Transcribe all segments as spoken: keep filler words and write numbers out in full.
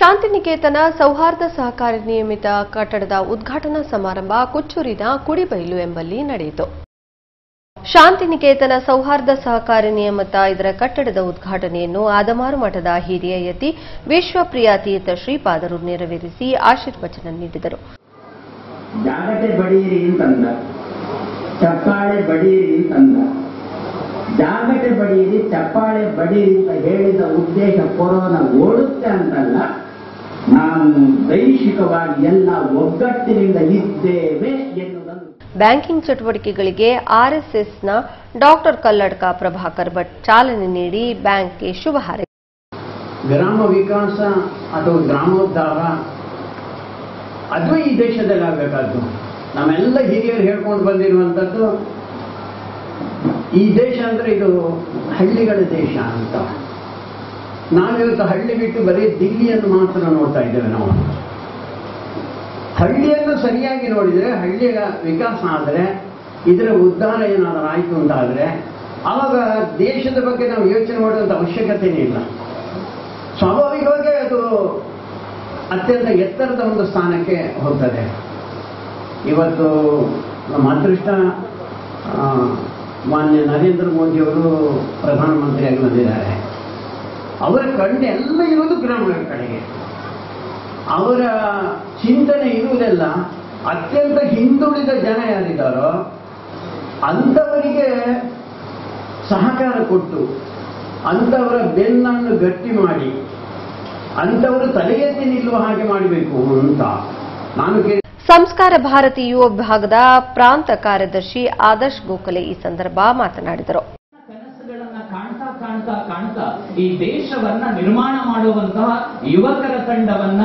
ಶಾಂತಿನಿಕೇತನ ಸೌಹಾರ್ದ ಸಹಕಾರಿ ನಿಯಮಿತ ಕಟ್ಟಡದ ಉದ್ಘಾಟನಾ ಸಮಾರಂಭ ಕುಚ್ಚೂರಿನ ಕುಡಿಬೈಲು ಎಂಬಲ್ಲಿ ನಡೆಯಿತು. ಶಾಂತಿನಿಕೇತನ ಸೌಹಾರ್ದ ಸಹಕಾರಿ ನಿಯಮಿತ ಇದರ ಕಟ್ಟಡದ ಉದ್ಘಾಟನೆಯನ್ನು ಆದಮಾರು ಮಠದ ಹಿರಿಯ ಯತಿ ವಿಶ್ವಪ್ರಿಯಾತೀರ್ಥ ಶ್ರೀಪಾದರು ನೆರವೇರಿಸಿ ಆಶೀರ್ವಚನ ನೀಡಿದರು. ಜಾಗಟೆ ಬಡಿಯಿರಿ ಅಂತಂದ, ಚಪ್ಪಾಳೆ ಬಡಿಯಿರಿ ಅಂತಂದ. ಜಾಗಟೆ ಬಡಿಯಿರಿ ಚಪ್ಪಾಳೆ ಬಡಿಯಿರಿ ಅಂತ ಹೇಳಿದ ಉದ್ದೇಶ ಕೊರೋನಾ ಓಡುತ್ತೆ ಅಂತಲ್ಲ, ನಾವು ದೈಹಿಕವಾಗಿ ಎಲ್ಲ ಒಗ್ಗಟ್ಟಿನಿಂದ ಇದ್ದೇವೆ ಎನ್ನುವುದನ್ನು. ಬ್ಯಾಂಕಿಂಗ್ ಚಟುವಟಿಕೆಗಳಿಗೆ ಆರ್ಎಸ್ಎಸ್ನ ಡಾಕ್ಟರ್ ಕಲ್ಲಡ್ಕ ಪ್ರಭಾಕರ್ ಭಟ್ ಚಾಲನೆ ನೀಡಿ ಬ್ಯಾಂಕ್ಗೆ ಶುಭ ಹಾರೈಸಿದರು. ಗ್ರಾಮ ವಿಕಾಸ ಅಥವಾ ಗ್ರಾಮೋದ್ಧಾರ ಅದು ಈ ದೇಶದಲ್ಲಿ ಆಗಬೇಕಾದ್ದು. ನಮ್ಮೆಲ್ಲ ಹಿರಿಯರು ಹೇಳ್ಕೊಂಡು ಬಂದಿರುವಂಥದ್ದು ಈ ದೇಶ ಅಂದ್ರೆ ಇದು ಹಳ್ಳಿಗಳ ದೇಶ ಅಂತ. ನಾವಿವತ್ತು ಹಳ್ಳಿ ಬಿಟ್ಟು ಬರೀ ದಿಲ್ಲಿಯನ್ನು ಮಾತ್ರ ನೋಡ್ತಾ ಇದ್ದೇವೆ. ನಾವು ಹಳ್ಳಿಯನ್ನು ಸರಿಯಾಗಿ ನೋಡಿದರೆ, ಹಳ್ಳಿಯ ವಿಕಾಸ ಆದರೆ, ಇದರ ಉದ್ಧಾರ ಏನಾದರೂ ಆಯಿತು ಅಂತಾದರೆ ಆವಾಗ ದೇಶದ ಬಗ್ಗೆ ನಾವು ಯೋಚನೆ ಮಾಡುವಂಥ ಅವಶ್ಯಕತೆಯೇ ಇಲ್ಲ. ಸ್ವಾಭಾವಿಕವಾಗಿ ಅದು ಅತ್ಯಂತ ಎತ್ತರದ ಒಂದು ಸ್ಥಾನಕ್ಕೆ ಹೋಗ್ತದೆ. ಇವತ್ತು ನಮ್ಮ ಅದೃಷ್ಟ ಮಾನ್ಯ ನರೇಂದ್ರ ಮೋದಿಯವರು ಪ್ರಧಾನಮಂತ್ರಿಯಾಗಿ ಬಂದಿದ್ದಾರೆ. ಅವರ ಕಣ್ಣು ಎಲ್ಲ ಇರುವುದು ಗ್ರಾಮಗಳ ಕಡೆಗೆ. ಅವರ ಚಿಂತನೆ ಇರುವುದೆಲ್ಲ ಅತ್ಯಂತ ಹಿಂದುಳಿದ ಜನ ಯಾರಿದ್ದಾರೋ ಅಂಥವರಿಗೆ ಸಹಕಾರ ಕೊಟ್ಟು, ಅಂಥವರ ಬೆನ್ನನ್ನು ಗಟ್ಟಿ ಮಾಡಿ, ಅಂಥವರು ತಲೆ ಎತ್ತಿ ನಿಲ್ಲುವ ಹಾಗೆ ಮಾಡಬೇಕು ಅಂತ ನಾನು ಕೇಳಿ. ಸಂಸ್ಕಾರ ಭಾರತಿ ಯುವ ವಿಭಾಗದ ಪ್ರಾಂತ ಕಾರ್ಯದರ್ಶಿ ಆದರ್ಶ್ ಗೋಖಲೆ ಈ ಸಂದರ್ಭ ಮಾತನಾಡಿದರು. ಕನಸುಗಳನ್ನ ಕಾಣ್ತಾ ಕಾಣ್ತಾ ಕಾಣ್ತಾ ಈ ದೇಶವನ್ನ ನಿರ್ಮಾಣ ಮಾಡುವಂತಹ ಯುವಕರ ತಂಡವನ್ನ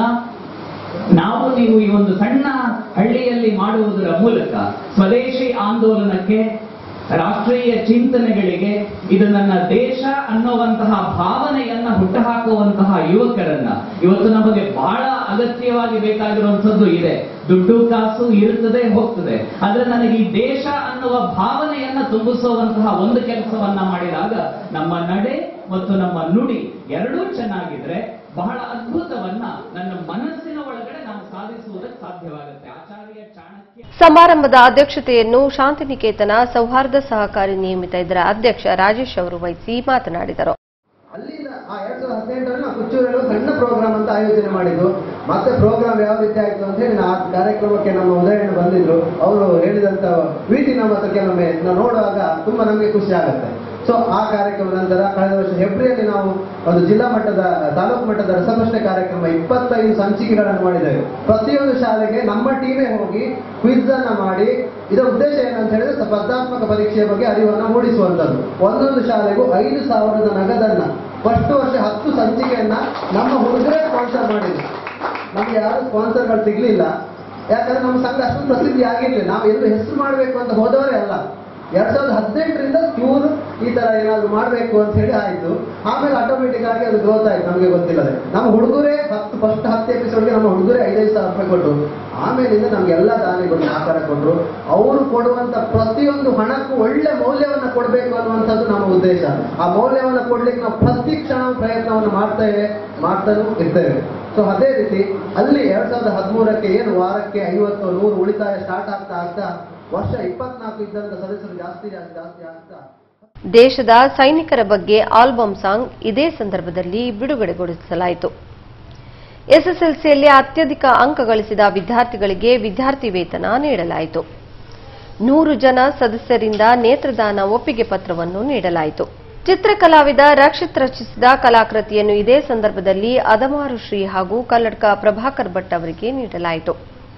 ನಾವು ನೀವು ಈ ಒಂದು ಸಣ್ಣ ಹಳ್ಳಿಯಲ್ಲಿ ಮಾಡುವುದರ ಮೂಲಕ ಸ್ವದೇಶಿ ಆಂದೋಲನಕ್ಕೆ, ರಾಷ್ಟ್ರೀಯ ಚಿಂತನೆಗಳಿಗೆ, ಇದು ನನ್ನ ದೇಶ ಅನ್ನುವಂತಹ ಭಾವನೆಯನ್ನ ಹುಟ್ಟುಹಾಕುವಂತಹ ಯುವಕರನ್ನ ಇವತ್ತು ನಮಗೆ ಬಹಳ ಅಗತ್ಯವಾಗಿ ಬೇಕಾಗಿರುವಂಥದ್ದು ಇದೆ. ದುಡ್ಡು ಕಾಸು ಇರುತ್ತದೆ ಹೋಗ್ತದೆ, ಆದ್ರೆ ನನಗೆ ಈ ದೇಶ ಅನ್ನುವ ಭಾವನೆಯನ್ನ ತುಂಬಿಸುವಂತಹ ಒಂದು ಕೆಲಸವನ್ನ ಮಾಡಿದಾಗ ನಮ್ಮ ನಡೆ ಮತ್ತು ನಮ್ಮ ನುಡಿ ಎರಡೂ ಚೆನ್ನಾಗಿದ್ರೆ ಬಹಳ ಅದ್ಭುತವನ್ನ ನನ್ನ ಮನಸ್ಸಿನ ಒಳಗಡೆ ನಾವು ಸಾಧಿಸುವುದಕ್ಕೆ ಸಾಧ್ಯವಾಗುತ್ತೆ. ಆಚಾರ್ಯ ಚಾಣಕ್ಯ ಸಮಾರಂಭದ ಅಧ್ಯಕ್ಷತೆಯನ್ನು ಶಾಂತಿನಿಕೇತನ ಸೌಹಾರ್ದ ಸಹಕಾರಿ ನಿಯಮಿತ ಇದರ ಅಧ್ಯಕ್ಷ ರಾಜೇಶ್ ಅವರು ವಹಿಸಿ ಮಾತನಾಡಿದರು. ಅಲ್ಲಿಂದ ಆ ಎರಡ್ ಸಾವಿರದ ಹದಿನೆಂಟರಲ್ಲಿ ನಾವು ಕುಚ್ಚೂರಲ್ಲಿ ಸಣ್ಣ ಪ್ರೋಗ್ರಾಮ್ ಅಂತ ಆಯೋಜನೆ ಮಾಡಿದ್ದು. ಮತ್ತೆ ಪ್ರೋಗ್ರಾಮ್ ಯಾವ ರೀತಿ ಆಯ್ತು ಅಂತ ಹೇಳಿ ಆ ಕಾರ್ಯಕ್ರಮಕ್ಕೆ ನಮ್ಮ ಉದಯಣ್ಣ ಬಂದಿದ್ರು. ಅವರು ಹೇಳಿದಂತ ಪ್ರೀತಿ ನಮ್ಮ ಹತ್ರ ಕೆಲವೊಮ್ಮೆ ನಾವು ನೋಡುವಾಗ ತುಂಬಾ ನಮಗೆ ಖುಷಿ ಆಗುತ್ತೆ. ಸೊ ಆ ಕಾರ್ಯಕ್ರಮದ ನಂತರ ಕಳೆದ ವರ್ಷ ಫೆಬ್ರವರಿಯಲ್ಲಿ ನಾವು ಒಂದು ಜಿಲ್ಲಾ ಮಟ್ಟದ, ತಾಲೂಕು ಮಟ್ಟದ ರಸಪ್ರಶ್ನೆ ಕಾರ್ಯಕ್ರಮ ಇಪ್ಪತ್ತೈದು ಸಂಚಿಕೆಗಳನ್ನು ಮಾಡಿದ್ದೇವೆ. ಪ್ರತಿಯೊಂದು ಶಾಲೆಗೆ ನಮ್ಮ ಟೀಮೇ ಹೋಗಿ ಕ್ವಿಜ್ ಅನ್ನ ಮಾಡಿ, ಇದರ ಉದ್ದೇಶ ಏನಂತ ಹೇಳಿದ್ರೆ ಸ್ಪರ್ಧಾತ್ಮಕ ಪರೀಕ್ಷೆಯ ಬಗ್ಗೆ ಅರಿವನ್ನು ಮೂಡಿಸುವಂಥದ್ದು. ಒಂದೊಂದು ಶಾಲೆಗೂ ಐದು ಸಾವಿರದ ನಗದನ್ನ ಫಸ್ಟ್ ವರ್ಷ ಹತ್ತು ಸಂಚಿಕೆಯನ್ನ ನಮ್ಮ ಹುಡುಗರೇ ಸ್ಪಾನ್ಸರ್ ಮಾಡಿದ್ರು. ನಮ್ಗೆ ಯಾರು ಸ್ಪಾನ್ಸರ್ಗಳು ಸಿಗ್ಲಿಲ್ಲ, ಯಾಕಂದ್ರೆ ನಮ್ಮ ಸಂಘ ಅಷ್ಟು ಪ್ರಸಿದ್ಧಿ ಆಗಿರ್ಲಿಲ್ಲ. ನಾವು ಎಲ್ಲೂ ಹೆಸರು ಮಾಡಬೇಕು ಅಂತ ಹೋದವರೇ ಅಲ್ಲ. ಎರಡ್ ಸಾವಿರದ ಹದಿನೆಂಟರಿಂದ ಚೂರು ಈ ತರ ಏನಾದ್ರು ಮಾಡಬೇಕು ಅಂತ ಹೇಳಿ ಆಯ್ತು. ಆಮೇಲೆ ಆಟೋಮೆಟಿಕ್ ಆಗಿ ಅದು ಗ್ರೋತ್ ಆಯ್ತು, ನಮಗೆ ಗೊತ್ತಿಲ್ಲದೆ. ನಮ್ಮ ಹುಡುಗರೇ ಹತ್ತು ಫಸ್ಟ್ ಹತ್ತು ಎಪಿಸೋಡ್ಗೆ ನಮ್ಮ ಹುಡುಗರೇ ಐದೈದು ಸಾವಿರ ರೂಪಾಯಿ ಕೊಟ್ಟರು. ಆಮೇಲಿಂದ ನಮ್ಗೆಲ್ಲ ದಾನಿಗಳು ಆಕಾರ ಕೊಟ್ಟರು. ಅವರು ಕೊಡುವಂತ ಪ್ರತಿಯೊಂದು ಹಣಕ್ಕೂ ಒಳ್ಳೆ ಮೌಲ್ಯವನ್ನ ಕೊಡಬೇಕು ಅನ್ನುವಂಥದ್ದು ನಮ್ಮ ಉದ್ದೇಶ. ಆ ಮೌಲ್ಯವನ್ನ ಕೊಡ್ಲಿಕ್ಕೆ ನಾವು ಪ್ರತಿ ಕ್ಷಣ ಪ್ರಯತ್ನವನ್ನು ಮಾಡ್ತೇವೆ, ಮಾಡ್ತಾನೂ ಇರ್ತೇವೆ. ಸೊ ಅದೇ ರೀತಿ ಅಲ್ಲಿ ಎರಡ್ ಸಾವಿರದ ಹದಿಮೂರಕ್ಕೆ ಏನು ವಾರಕ್ಕೆ ಐವತ್ತು ನೂರು ಉಳಿತಾಯ ಸ್ಟಾರ್ಟ್ ಆಗ್ತಾ ಆಗ್ತಾ ವರ್ಷ ಇಪ್ಪತ್ನಾಲ್ಕು ಇದ್ದಂತ ಸದಸ್ಯರು ಜಾಸ್ತಿ ಜಾಸ್ತಿ ಜಾಸ್ತಿ ಆಗ್ತಾ ದೇಶದ ಸೈನಿಕರ ಬಗ್ಗೆ ಆಲ್ಬಮ್ ಸಾಂಗ್ ಇದೇ ಸಂದರ್ಭದಲ್ಲಿ ಬಿಡುಗಡೆಗೊಳಿಸಲಾಯಿತು. ಎಸ್ಎಸ್ಎಲ್ಸಿಯಲ್ಲಿ ಅತ್ಯಧಿಕ ಅಂಕ ಗಳಿಸಿದ ವಿದ್ಯಾರ್ಥಿಗಳಿಗೆ ವಿದ್ಯಾರ್ಥಿ ವೇತನ ನೀಡಲಾಯಿತು. ನೂರು ಜನ ಸದಸ್ಯರಿಂದ ನೇತ್ರದಾನ ಒಪ್ಪಿಗೆ ಪತ್ರವನ್ನು ನೀಡಲಾಯಿತು. ಚಿತ್ರಕಲಾವಿದ ರಕ್ಷಿತ್ ರಚಿಸಿದ ಕಲಾಕೃತಿಯನ್ನು ಇದೇ ಸಂದರ್ಭದಲ್ಲಿ ಅದಮಾರು ಶ್ರೀ ಹಾಗೂ ಕಲ್ಲಡ್ಕ ಪ್ರಭಾಕರ್ ಭಟ್ ಅವರಿಗೆ ನೀಡಲಾಯಿತು.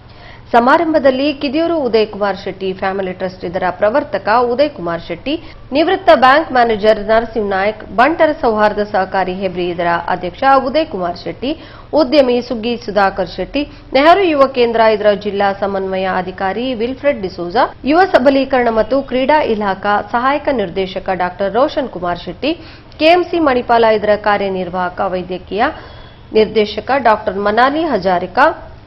ಸಮಾರಂಭದಲ್ಲಿ ಕಿದಿಯೂರು ಉದಯ್ ಕುಮಾರ್ ಶೆಟ್ಟಿ ಫ್ಯಾಮಿಲಿ ಟ್ರಸ್ಟ್ ಇದರ ಪ್ರವರ್ತಕ ಉದಯ್ ಕುಮಾರ್ ಶೆಟ್ಟಿ, ನಿವೃತ್ತ ಬ್ಯಾಂಕ್ ಮ್ಯಾನೇಜರ್ ನರಸಿಂಹ ನಾಯಕ್, ಬಂಟರ ಸೌಹಾರ್ದ ಸಹಕಾರಿ ಹೆಬ್ರಿ ಇದರ ಅಧ್ಯಕ್ಷ ಉದಯ್ ಕುಮಾರ್ ಶೆಟ್ಟಿ, ಉದ್ಯಮಿ ಸುಗ್ಗಿ ಸುಧಾಕರ್ ಶೆಟ್ಟಿ, ನೆಹರು ಯುವ ಕೇಂದ್ರ ಇದರ ಜಿಲ್ಲಾ ಸಮನ್ವಯ ಅಧಿಕಾರಿ ವಿಲ್ಫ್ರೆಡ್ ಡಿಸೋಜಾ, ಯುವ ಸಬಲೀಕರಣ ಮತ್ತು ಕ್ರೀಡಾ ಇಲಾಖಾ ಸಹಾಯಕ ನಿರ್ದೇಶಕ ಡಾ ರೋಷನ್ ಕುಮಾರ್ ಶೆಟ್ಟಿ, ಕೆಎಂಸಿ ಮಣಿಪಾಲ ಇದರ ಕಾರ್ಯನಿರ್ವಾಹಕ ವೈದ್ಯಕೀಯ ನಿರ್ದೇಶಕ ಡಾ ಮನಾಲಿ ಹಜಾರಿಕಾ,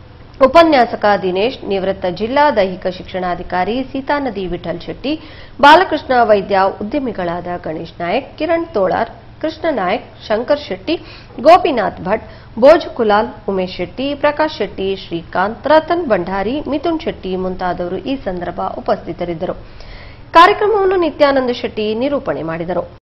ಉಪನ್ಯಾಸಕ ದಿನೇಶ್, ನಿವೃತ್ತ ಜಿಲ್ಲಾ ದೈಹಿಕ ಶಿಕ್ಷಣಾಧಿಕಾರಿ ಸೀತಾನದಿ ವಿಠಲ್ ಶೆಟ್ಟಿ, ಬಾಲಕೃಷ್ಣ ವೈದ್ಯ, ಉದ್ಯಮಿಗಳಾದ ಗಣೇಶ್ ನಾಯಕ್, ಕಿರಣ್ ತೋಳಾರ್, ಕೃಷ್ಣ ನಾಯಕ್, ಶಂಕರ್ ಶೆಟ್ಟಿ, ಗೋಪಿನಾಥ್ ಭಟ್, ಭೋಜ್ ಕುಲಾಲ್, ಉಮೇಶ್ ಶೆಟ್ಟಿ, ಪ್ರಕಾಶ್ ಶೆಟ್ಟಿ, ಶ್ರೀಕಾಂತ್, ರತನ್ ಭಂಡಾರಿ, ಮಿಥುನ್ ಶೆಟ್ಟಿ ಮುಂತಾದವರು ಈ ಸಂದರ್ಭ ಉಪಸ್ಥಿತರಿದ್ದರು. ಕಾರ್ಯಕ್ರಮವನ್ನು ನಿತ್ಯಾನಂದ ಶೆಟ್ಟಿ ನಿರೂಪಣೆ ಮಾಡಿದರು.